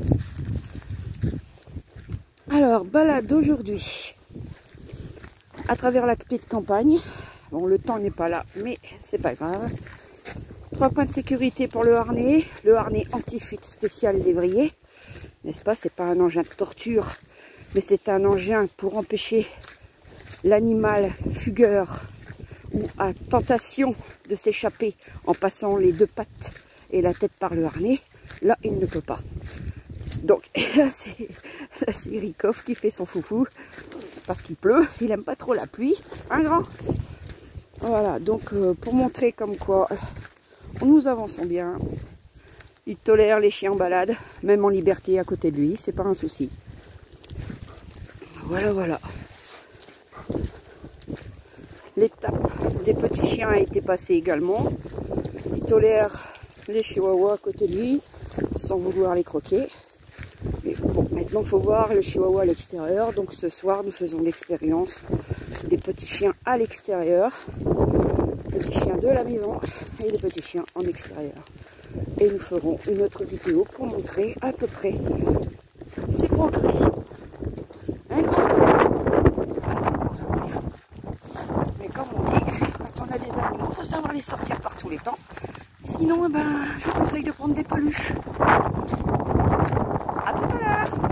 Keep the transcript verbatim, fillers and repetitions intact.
Alors, balade aujourd'hui à travers la petite campagne. Bon, le temps n'est pas là, mais c'est pas grave. Trois points de sécurité pour le harnais. Le harnais anti-fuite spécial lévrier. N'est-ce pas? C'est pas un engin de torture, mais c'est un engin pour empêcher l'animal fugueur ou à tentation de s'échapper en passant les deux pattes et la tête par le harnais. Là, il ne peut pas. Donc là, c'est Rikov qui fait son foufou parce qu'il pleut. Il n'aime pas trop la pluie. Un grand. Voilà, donc euh, pour montrer comme quoi euh, nous avançons bien. Il tolère les chiens en balade, même en liberté à côté de lui, c'est pas un souci. Voilà, voilà. L'étape des petits chiens a été passée également. Il tolère les chihuahuas à côté de lui, sans vouloir les croquer. Mais bon, maintenant il faut voir le chihuahua à l'extérieur. Donc ce soir, nous faisons l'expérience des petits chiens à l'extérieur. Petits chiens de la maison et les petits chiens en extérieur. Et nous ferons une autre vidéo pour montrer à peu près ces progressions. Hein? Mais comme on dit, quand on a des animaux, il faut savoir les sortir par tous les temps. Sinon, eh ben, je vous conseille de prendre des peluches. À tout à l'heure.